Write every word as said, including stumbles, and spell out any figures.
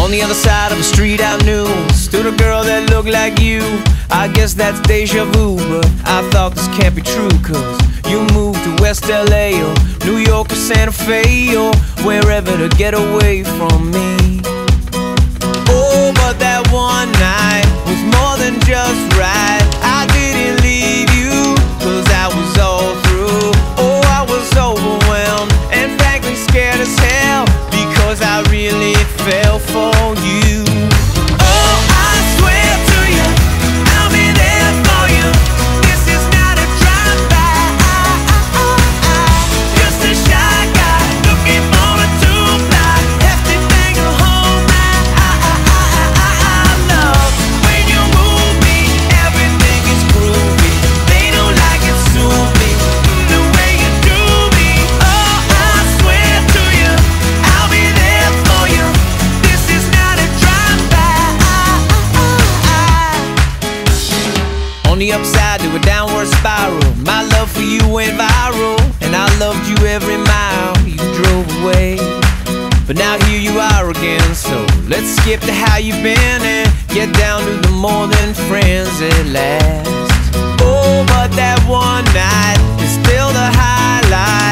On the other side of the street I knew stood a girl that looked like you. I guess that's deja vu, but I thought this can't be true, cause you moved to West L A or New York or Santa Fe or wherever to get away from me. Oh, but that one night was more than just right. I didn't leave you, cause I was all through. Oh, I was overwhelmed and frankly scared as hell, because I really fell for you. Oh, I swear to you, I'll be there for you. This is not a drive-by. Just a shy guy looking for a two-fly, hefty thing to hold my love. When you move me, everything is groovy. They don't like it, sue me the way you do me. Oh, I swear to you, I'll be there for you. This is not a drive-by. On the upside to a downward spiral, my love for you went viral, and I loved you every mile you drove away. But now here you are again, so let's skip to how you've been and get down to the more than friends at last. Oh, but that one night is still the highlight.